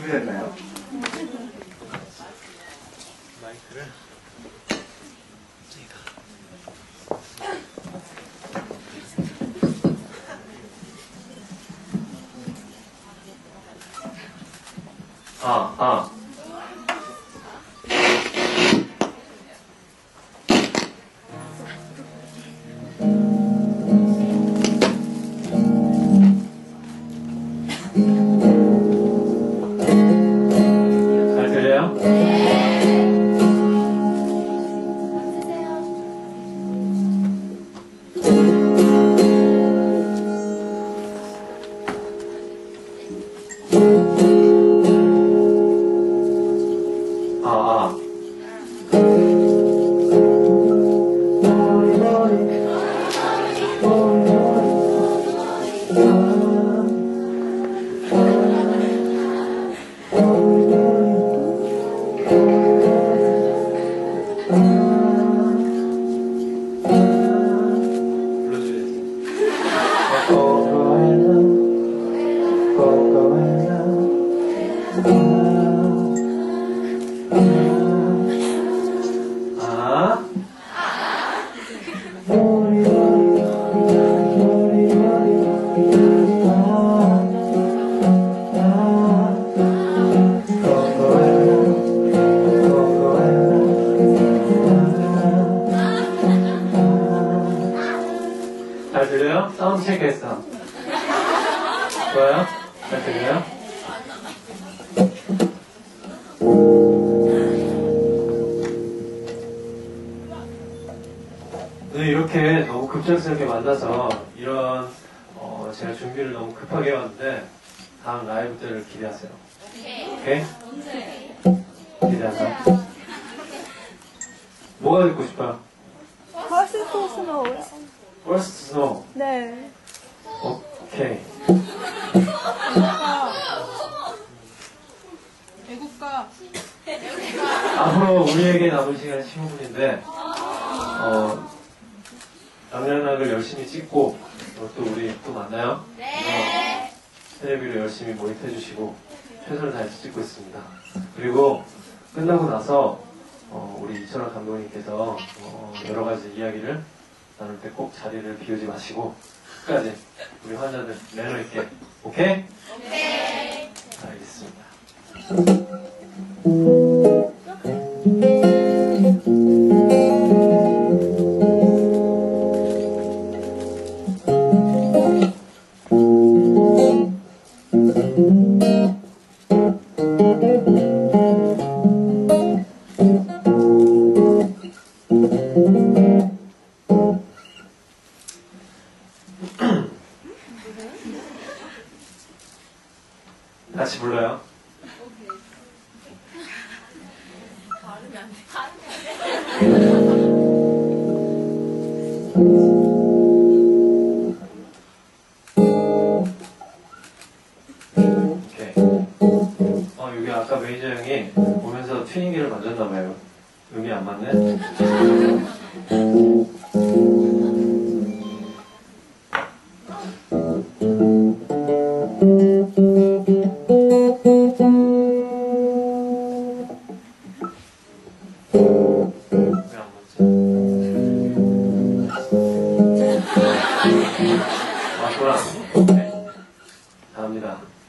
어떻게 됐나요? 마이크를 잘 들려요? 잘 들려요? 사운드 체크했어. 좋아요? 잘 들려요? 오늘 이렇게 너무 급작스럽게 만나서 이런 제가 준비를 너무 급하게 해왔는데 다음 라이브 때를 기대하세요. 오케이? 기대하세요. 뭐가 듣고 싶어요? First to Snow. First Snow. 네. 오케이. 애국가. 앞으로 우리에게 남은 시간 15분인데 남녀락을 열심히 찍고 또 우리 또 만나요? 네. 텔레비로 열심히 모니터해주시고 최선을 다해서 찍고 있습니다. 그리고 끝나고 나서 우리 이철원 감독님께서 여러 가지 이야기를 나눌 때 꼭 자리를 비우지 마시고 끝까지 우리 환자들 매너 있게. 오케이? 오케이. 알겠습니다. 같이 불러요. 오케이. 여기 아까 매니저 형이 오면서 튜닝기를 만졌나봐요. 음이 안 맞네. 돌아. 네. 갑니다.